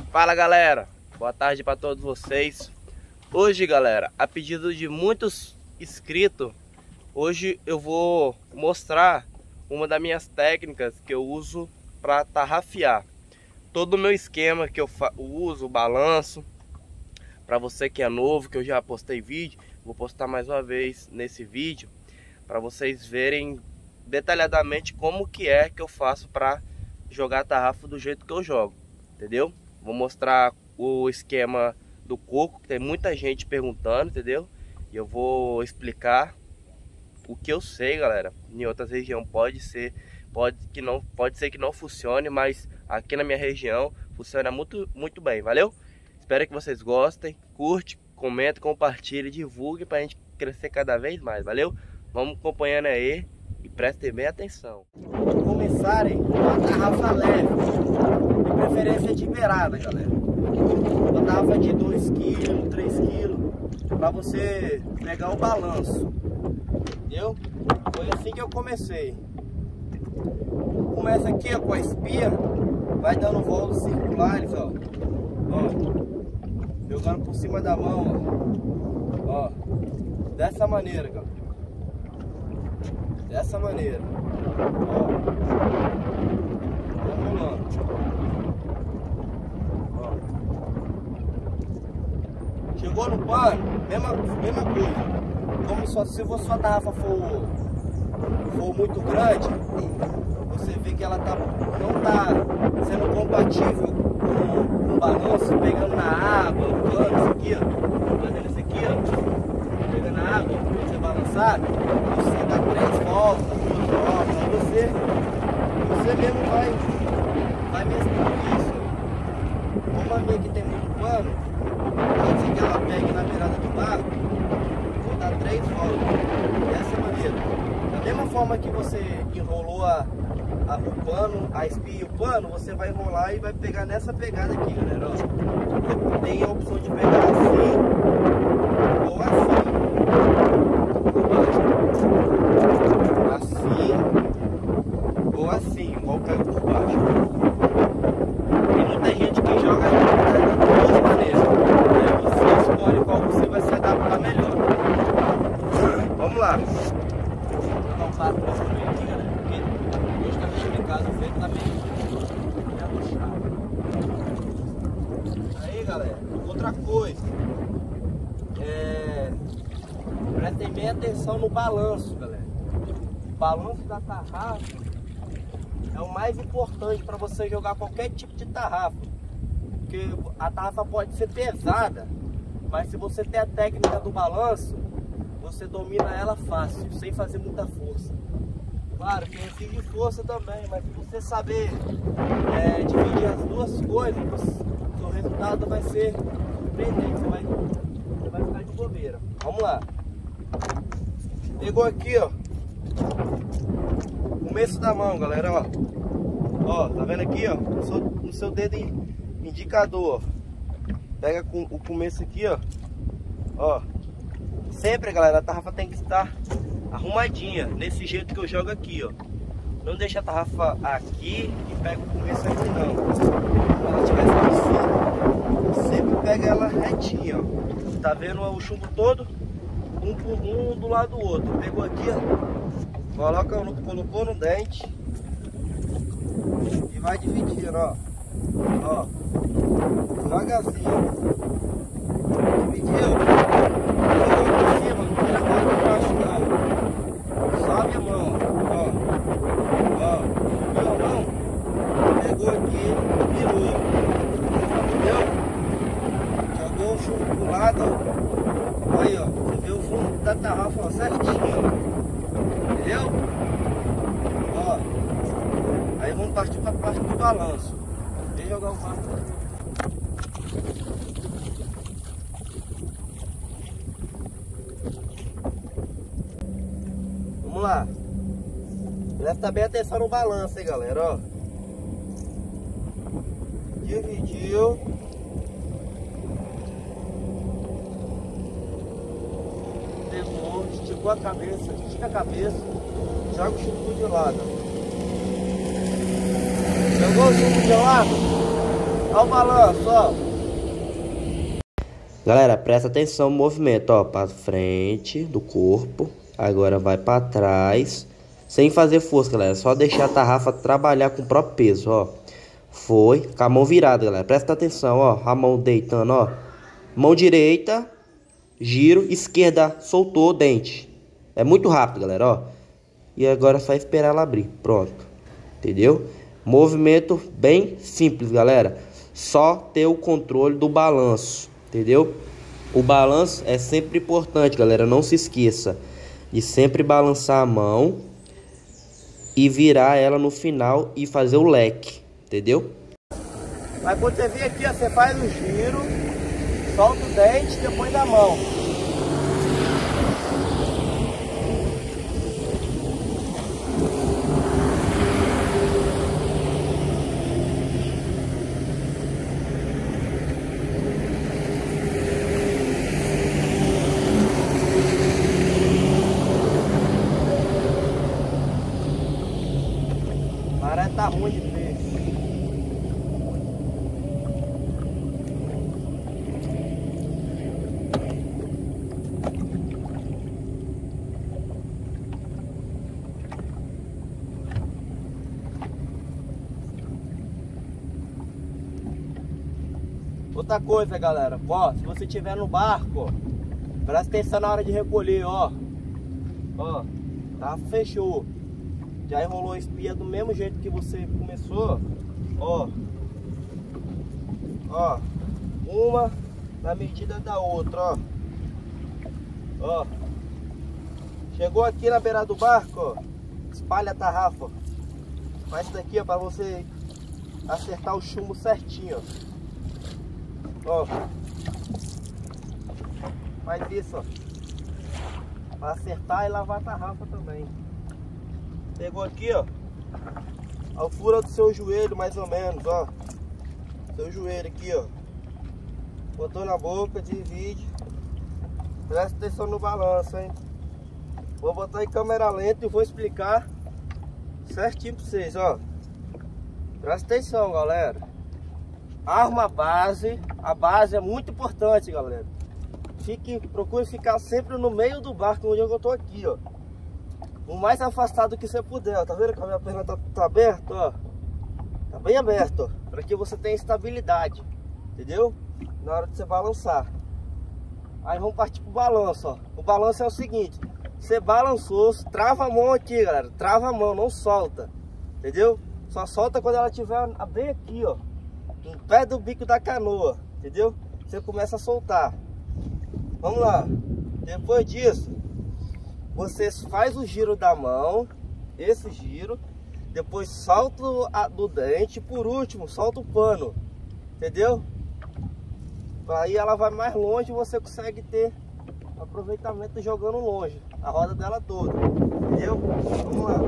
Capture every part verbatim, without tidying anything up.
Fala galera, boa tarde para todos vocês. Hoje galera, a pedido de muitos inscritos, hoje eu vou mostrar uma das minhas técnicas que eu uso para tarrafiar. Todo o meu esquema que eu uso, o balanço, para você que é novo, que eu já postei vídeo, vou postar mais uma vez nesse vídeo para vocês verem detalhadamente como que é que eu faço para jogar tarrafa do jeito que eu jogo, entendeu? Vou mostrar o esquema do coco, que tem muita gente perguntando, entendeu? E eu vou explicar o que eu sei, galera. Em outras regiões pode ser, pode que não, pode ser que não funcione, mas aqui na minha região funciona muito, muito bem, valeu? Espero que vocês gostem, curte, comente, compartilhe, divulgue para a gente crescer cada vez mais, valeu? Vamos acompanhando aí e prestem bem atenção. Quando começarem, uma tarrafa leve, de preferência de beirada, galera. Uma tarrafa de dois quilos, três quilos, para você pegar o balanço, entendeu? Foi assim que eu comecei. Começa aqui ó, com a espia, vai dando voltas circulares, ó. Ó, jogando por cima da mão, ó. Ó, dessa maneira, galera. Dessa maneira, ó, vamos lá, ó. Chegou no pano, mesma, mesma coisa, como só, se a sua tarrafa for, for muito grande, você vê que ela tá, não tá sendo compatível com, com o balanço, pegando na água, o pano, isso aqui, ó, fazendo isso aqui, ó, pegando na água, você balançar, você dá três voltas, duas voltas, você, você mesmo vai, vai mesclando isso. Como a minha aqui tem muito pano, pode ser que ela pegue na beirada do barco, vou dar três voltas, dessa maneira. Da mesma forma que você enrolou a, a, o pano, a espinha e o pano, você vai enrolar e vai pegar nessa pegada aqui, galera. Ó. Tem a opção de pegar assim ou assim. Assim ou assim, igual caiu por baixo. Tem muita gente que joga de duas maneiras. Aí você escolhe qual você vai se adaptar melhor. Vamos lá. Vou jogar um pato pra comer aqui, galera. Porque hoje tá mexendo em casa, o vento tá meio arrochado. Aí, galera, outra coisa. É... Prestem bem atenção no balanço, galera. O balanço da tarrafa é o mais importante para você jogar qualquer tipo de tarrafa. Porque a tarrafa pode ser pesada, mas se você tem a técnica do balanço, você domina ela fácil, sem fazer muita força. Claro que exige força também, mas se você saber é, dividir as duas coisas, o seu resultado vai ser surpreendente. Você vai, você vai ficar de bobeira. Vamos lá. Pegou aqui, ó, começo da mão, galera, ó. Ó, tá vendo aqui, ó, no seu, no seu dedo indicador, ó. Pega com o começo aqui, ó. Ó, sempre, galera, a tarrafa tem que estar arrumadinha, nesse jeito que eu jogo aqui, ó. Não deixa a tarrafa aqui e pega o começo aqui, não. Quando ela estiver assim, sempre pega ela retinha, ó. Tá vendo o chumbo todo? Um por um do lado do outro. Pegou aqui, ó, coloca no, colocou no dente e vai dividindo, ó. Ó, devagarzinho. Dividiu. Pegou por cima, não tira a mão por baixo, não. Sobe a mão, ó. Ó, subiu a mão, pegou aqui, virou. Entendeu? Jogou o chumbo pro lado, ó. Aí, ó. O fundo da tarrafa ó, certinho, entendeu? Ó, aí vamos partir para a parte do balanço. Deixa eu jogar o pato. Vamos lá. Presta bem atenção no balanço, hein, galera, ó. Dividiu. Esticou a cabeça, estica a cabeça, joga o chumbo de lado. Jogou o chumbo de lado, Olha o balanço, ó. Galera, presta atenção no movimento, ó. Para frente do corpo. Agora vai para trás. Sem fazer força, galera. Só deixar a tarrafa trabalhar com o próprio peso, ó. Foi. Com a mão virada, galera. Presta atenção, ó. A mão deitando, ó. Mão direita. Giro. Esquerda. Soltou o dente. É muito rápido, galera, ó. E agora é só esperar ela abrir. Pronto. Entendeu? Movimento bem simples, galera. Só ter o controle do balanço. Entendeu? O balanço é sempre importante, galera. Não se esqueça de sempre balançar a mão e virar ela no final e fazer o leque, entendeu? Mas quando você vir aqui, ó, você faz o giro, solta o dente e depois da mão. Parece que tá ruim de peixe. Outra coisa, galera, ó, se você estiver no barco, presta atenção na hora de recolher, ó. Ó, tá, fechou. Já enrolou a espinha do mesmo jeito que você começou, ó. Ó, uma na medida da outra, ó. Ó. Chegou aqui na beira do barco, ó. Espalha a tarrafa. Faz isso daqui, ó, pra você acertar o chumbo certinho, ó. Ó. Faz isso, ó. Pra acertar e lavar a tarrafa também. Pegou aqui, ó, a altura do seu joelho, mais ou menos, ó. Seu joelho aqui, ó. Botou na boca, divide. Presta atenção no balanço, hein. Vou botar em câmera lenta e vou explicar certinho pra vocês, ó. Presta atenção, galera. Arma base. A base é muito importante, galera. Fique, procure ficar sempre no meio do barco, onde eu tô aqui, ó. O mais afastado que você puder, ó. Tá vendo que a minha perna tá, tá aberta, ó? Tá bem aberto, ó. Para que você tenha estabilidade, entendeu? Na hora de você balançar. Aí vamos partir pro balanço, ó. O balanço é o seguinte: você balançou, trava a mão aqui, galera. Trava a mão, não solta, entendeu? Só solta quando ela estiver bem aqui, ó, em pé do bico da canoa, entendeu? Você começa a soltar. Vamos lá. Depois disso, você faz o giro da mão, esse giro, depois solta a, do dente, por último solta o pano, entendeu? Aí ela vai mais longe e você consegue ter aproveitamento jogando longe, a roda dela toda, entendeu? Vamos lá.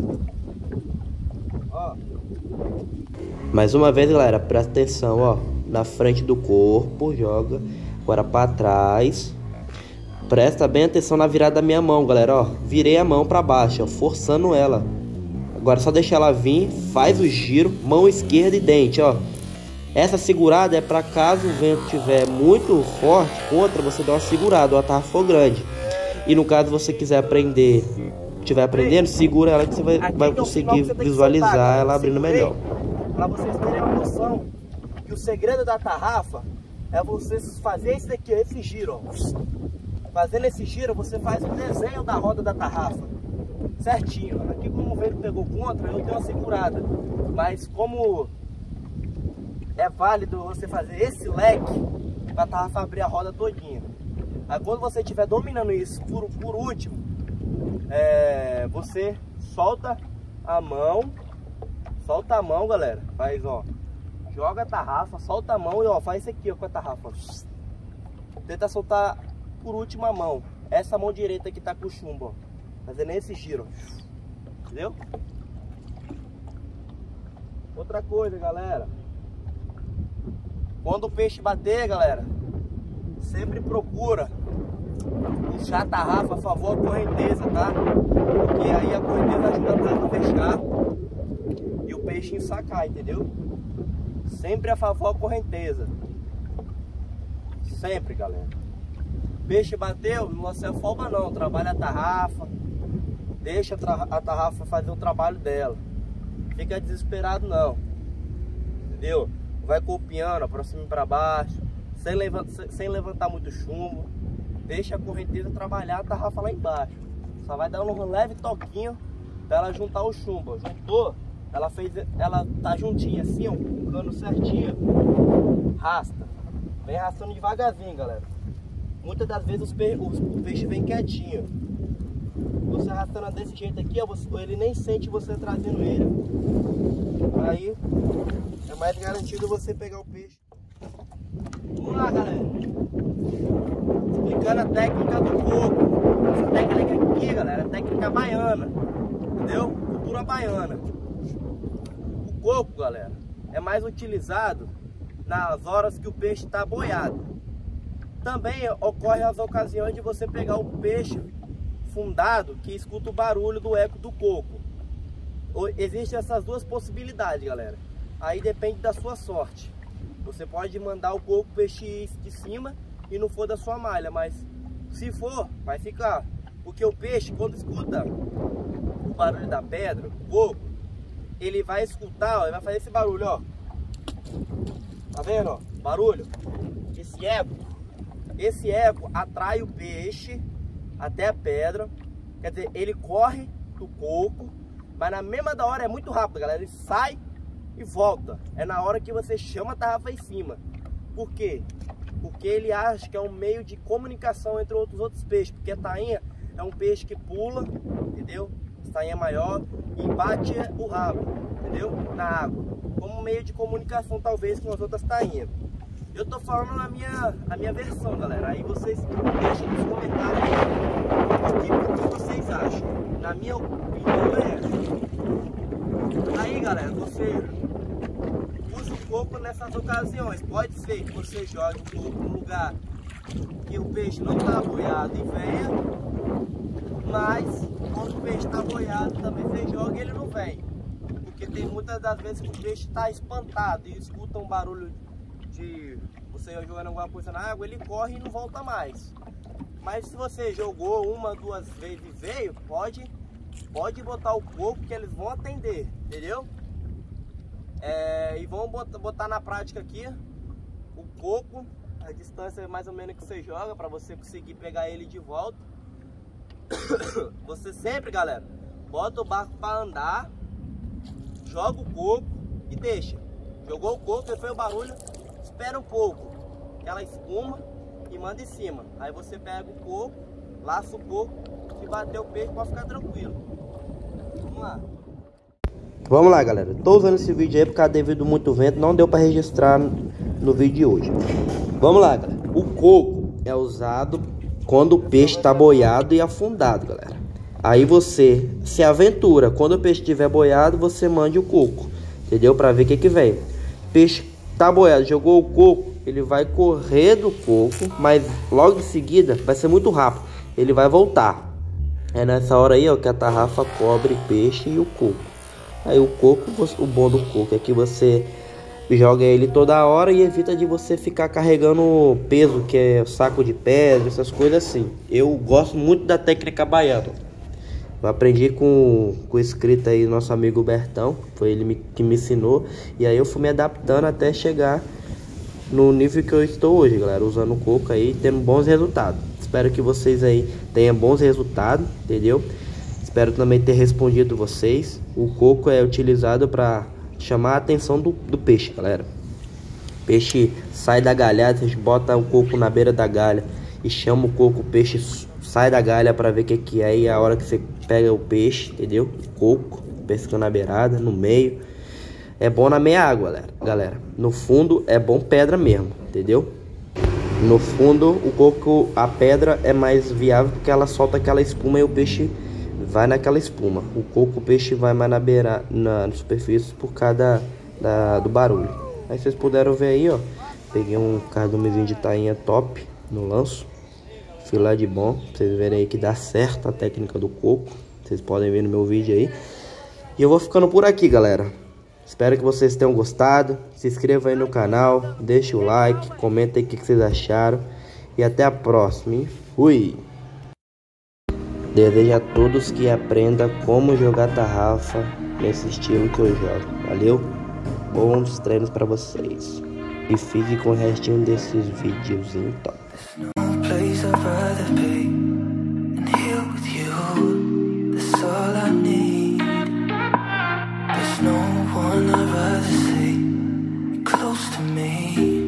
Ó. Mais uma vez, galera, presta atenção, ó, na frente do corpo, joga, agora para trás. Presta bem atenção na virada da minha mão, galera, ó. Virei a mão para baixo, ó, forçando ela. Agora é só deixar ela vir, faz o giro, mão esquerda e dente, ó. Essa segurada é para caso o vento estiver muito forte contra, você dá uma segurada, ou a tarrafa for grande. E no caso você quiser aprender, estiver aprendendo, segura ela que você vai, vai conseguir visualizar soltar, ela abrindo melhor. Para vocês terem uma noção que o segredo da tarrafa é você fazer esse daqui, esse giro, ó. Fazendo esse giro, você faz o desenho da roda da tarrafa certinho. Aqui, como o vento pegou contra, eu dei uma segurada. Mas como é válido você fazer esse leque para a tarrafa abrir a roda todinha. Aí quando você estiver dominando isso por, por último, é, você solta a mão. Solta a mão, galera. Faz, ó. Joga a tarrafa, solta a mão e ó, faz isso aqui, ó, com a tarrafa. Tenta soltar por último a mão. Essa mão direita que tá com o chumbo, ó. Fazendo esse giro, entendeu? Outra coisa, galera. Quando o peixe bater, galera, sempre procura puxar a tarrafa a favor da correnteza, tá? Porque aí a correnteza ajuda a fechar e o peixe sacar, entendeu? sempre a favor da correnteza. Sempre, galera. Peixe bateu, não se afoba não, trabalha a tarrafa. Deixa a tarrafa fazer o trabalho dela. Fica desesperado não. Entendeu? Vai copiando pra cima e pra baixo, sem levantar, sem levantar muito chumbo. Deixa a correnteza trabalhar a tarrafa lá embaixo. Só vai dar um leve toquinho pra ela juntar o chumbo. Juntou, ela fez, ela tá juntinha assim, ó, com o cano certinho. Rasta. Vem arrastando devagarzinho, galera. Muitas das vezes os pe os, o peixe vem quietinho. Você arrastando desse jeito aqui, ó, você, ele nem sente você trazendo ele. Aí é mais garantido você pegar o peixe. Vamos lá, galera. Explicando a técnica do coco. Essa técnica aqui, galera, é técnica baiana. Entendeu? Cultura baiana. O coco, galera, é mais utilizado nas horas que o peixe está boiado. Também ocorre as ocasiões de você pegar o peixe fundado que escuta o barulho do eco do coco. Existem essas duas possibilidades, galera. Aí depende da sua sorte. Você pode mandar o coco peixe de cima e não for da sua malha, mas se for, vai ficar. Porque o peixe, quando escuta o barulho da pedra, o coco, ele vai escutar, ó, ele vai fazer esse barulho, ó. Tá vendo, ó? Barulho. Esse eco. Esse eco atrai o peixe até a pedra. Quer dizer, ele corre do coco, mas na mesma da hora é muito rápido, galera. Ele sai e volta. É na hora que você chama a tarrafa em cima. Por quê? Porque ele acha que é um meio de comunicação entre outros outros peixes. Porque a tainha é um peixe que pula, entendeu? A tainha é maior e bate o rabo, entendeu? Na água. Como meio de comunicação, talvez, com as outras tainhas. Eu tô falando a minha, a minha versão, galera. Aí vocês deixem nos comentários o que, o que vocês acham. Na minha opinião é essa. Aí, galera, você usa o coco nessas ocasiões. Pode ser que você jogue o coco no lugar que o peixe não está boiado e venha. Mas quando o peixe está boiado também você joga e ele não vem. Porque tem muitas das vezes que o peixe está espantado e escuta um barulho de você jogando alguma coisa na água, ele corre e não volta mais. Mas se você jogou uma, duas vezes e veio, pode, pode botar o coco que eles vão atender, entendeu? É, e vamos botar, botar na prática aqui o coco, a distância mais ou menos que você joga, para você conseguir pegar ele de volta. Você sempre, galera, bota o barco para andar, joga o coco e deixa. Jogou o coco, foi o barulho, espera um pouco, aquela espuma e manda em cima. Aí você pega o coco, laça o coco e bater o peixe para ficar tranquilo. Vamos lá. Vamos lá, galera. Tô usando esse vídeo aí porque devido muito vento não deu para registrar no vídeo de hoje. Vamos lá, galera. O coco é usado quando o peixe está boiado e afundado, galera. Aí você se aventura. Quando o peixe estiver boiado, você mande o coco, entendeu? Para ver o que que vem. Peixe tá boiado, jogou o coco, ele vai correr do coco, mas logo em seguida vai ser muito rápido. Ele vai voltar. É nessa hora aí, ó, que a tarrafa cobre o peixe e o coco. Aí o coco, o bom do coco é que você joga ele toda hora e evita de você ficar carregando peso, que é saco de pedra, essas coisas assim. Eu gosto muito da técnica baiana. Eu aprendi com, com o inscrito aí, nosso amigo Bertão. Foi ele me, que me ensinou. E aí eu fui me adaptando até chegar no nível que eu estou hoje, galera. Usando o coco aí, tendo bons resultados. Espero que vocês aí tenham bons resultados, entendeu? Espero também ter respondido vocês. O coco é utilizado para chamar a atenção do, do peixe, galera. O peixe sai da galhada, vocês botam o coco na beira da galha e chama o coco, o peixe sai da galha para ver o que que é. E a hora que você pega o peixe, entendeu? O coco, pescando na beirada, no meio. É bom na meia água, galera. galera. No fundo é bom pedra mesmo, entendeu? No fundo o coco, a pedra é mais viável porque ela solta aquela espuma e o peixe vai naquela espuma. O coco, o peixe vai mais na beira, na, na superfície por causa da, da, do barulho. Aí vocês puderam ver aí, ó. Peguei um cardumezinho de tainha top no lanço. Filé de bom, pra vocês verem aí que dá certo a técnica do coco. Vocês podem ver no meu vídeo aí. E eu vou ficando por aqui, galera. Espero que vocês tenham gostado. Se inscreva aí no canal, deixa o like, comenta aí o que vocês acharam. E até a próxima. E fui! Desejo a todos que aprendam como jogar tarrafa nesse estilo que eu jogo. Valeu? Bons treinos para vocês. E fique com o restinho desses vídeos então. There's no one I'd rather see close to me.